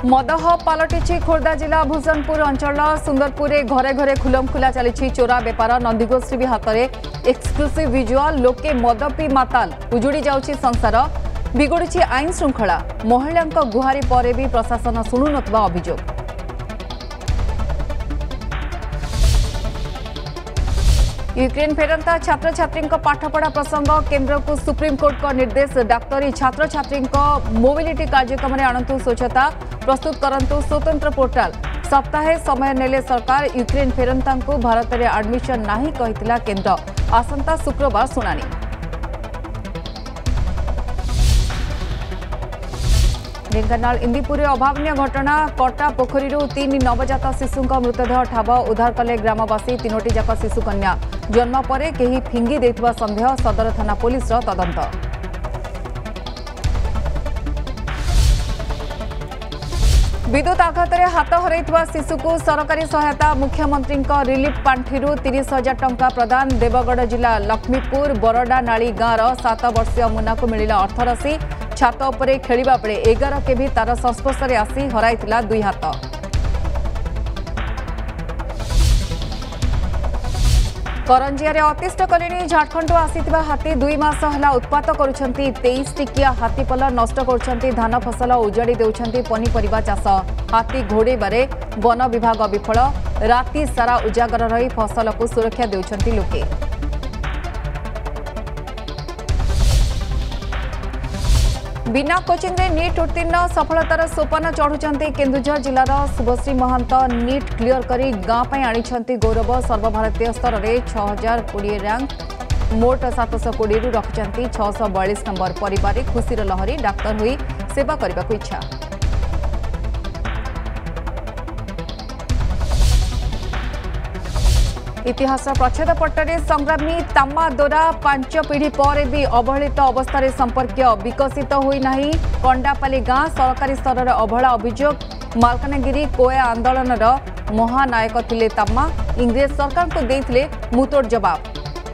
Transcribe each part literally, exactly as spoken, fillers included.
मदह पलटि खोर्धा जिला भूषणपुर अंचल सुंदरपुर घरे घरे खुलमखुला चली चोरा बेपार नंदीघोष भी हाथ में एक्सक्लूसिव विजुआल लोके मद पी माताल उजुड़ी जाउछि संसार बिगुड़ी आईन श्रृंखला महिला गुहारी पर भी प्रशासन शुणु नथिबा अभियोग। यूक्रेन फेरंता छात्र छात्री पाठपढ़ा प्रसंग केन्द्र को सुप्रीमकोर्ट का निर्देश डाक्तरी छात्र छात्री मोबिलिटी कार्यक्रम में आणंतु स्वच्छता प्रस्तुत करंतु स्वतंत्र पोर्टाल सप्ताहे समय नेले सरकार यूक्रेन फेरंता को भारत में एडमिशन नहीं कहिथिला केन्द्र आसंता शुक्रवार शुणानी। ढेंकानाल इंदीपुर अभावनीय घटना कटा पोखरी तीन नवजात शिशु मृतदेह ठाब उद्धार कले ग्रामवासी तीनोटी जाक शिशु कन्या जन्म पर केही फिंगी देथिबा संदेह सदर थाना पुलिस तदंत। विद्युत आघात हाथ हरैथिबा शिशु को सरकारी सहायता मुख्यमंत्री रिलीफ पांठि तीस हजार टंका प्रदान देवगढ़ जिला लक्ष्मीपुर बरडा नाली गाँव सात वर्षीय मुना को मिला अर्थराशि छात उपरे खेलिबा बेले एगार के भी तार संस्पर्श में आसी हराइथिला दुई हाथ। करंजिया अतिष्ठ कले झारखंड आसीथिबा हाथी दुई मास हला उत्पात करुछंती तेईस टिकिया हाथीपल नष्ट करुछंती धान फसल उजाड़ी देउछंती पनीपरिबा चाष हाथी घोड़ेबारे वन विभाग विफल राति सारा उजागर रही फसल को सुरक्षा देउछंती लोके। बिना कोचिंग रे नीट उत्तीर्ण सफलतार सोपान चढ़ुचंती केन्दुझर जिलार शुभश्री महंत नीट क्लियर करी गाँ पर आनिछंती गौरव सर्वभारतीय स्तर में छह हजार कोड़े रैंक मोट सात सौ कोड़े रखिंट छह सौ बयालीस नंबर परिवार खुशीर लहरी डाक्तर हुई सेवा करने को इच्छा। इतिहास प्रच्छेद पट्टे संग्रामी तामा दोरा पांच पीढ़ी पर भी अवहेलित अवस्था संपर्कीय विकसित होना कंडापाली गाँ सरकारी स्तर में अवहेला अभियोग मालकानगिरी कोया आंदोलन महानायक थिले तामा इंग्रेज सरकार को देथिले मुतोड़ जवाब।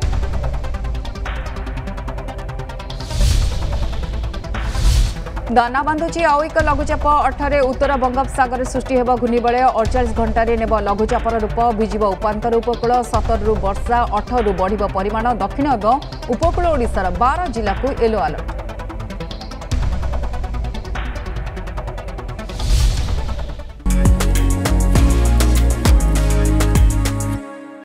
दाना बांधुची आउ एक लघुचाप अठारे उत्तर बंगोपसागर सृष्टि हेब घूर्णिबलय अड़चाश घंटे नेब लघुचापर रूप भिजिब उपांतर उपकूल सतर रु वर्षा अठर रु बढ़िब परिमाण दक्षिण और उपकूल ओडिशार बारह जिला को येलो अलर्ट।